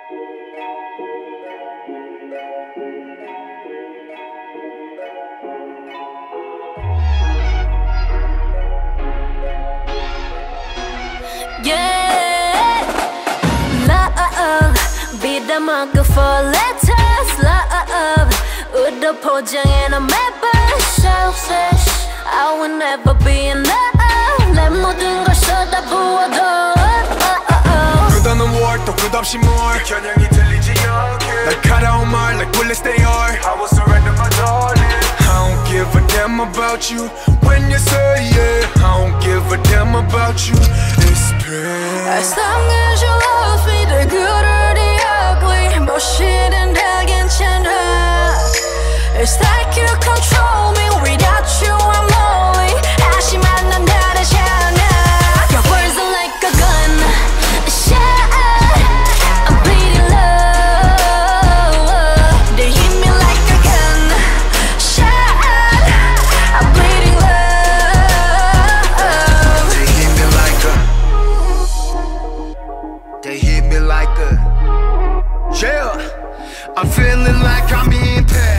Yeah, love, 비담하고 for letters, love, 우도 포장해놓은 매번 selfish. I will never be enough. 내 모든 걸 쏟아부어도 끝없는 war 또 끝없이 more 겨냥이 들리지 않게 날카로운 말 like bullets they are. I will surrender my darling. I don't give a damn about you when you say yeah. I don't give a damn about you. It's pain. As long as you love me, the good or the ugly, 무엇이든 다 괜찮아. It's like you control me. Without you I'm lonely. 하지만 난 다르지 않아. Your words are like a gun, a shot. I'm bleeding love. They hit me like a gun, shot. I'm bleeding love. They hit me like a. They hit me like a. Yeah, I'm feeling like I'm in pain.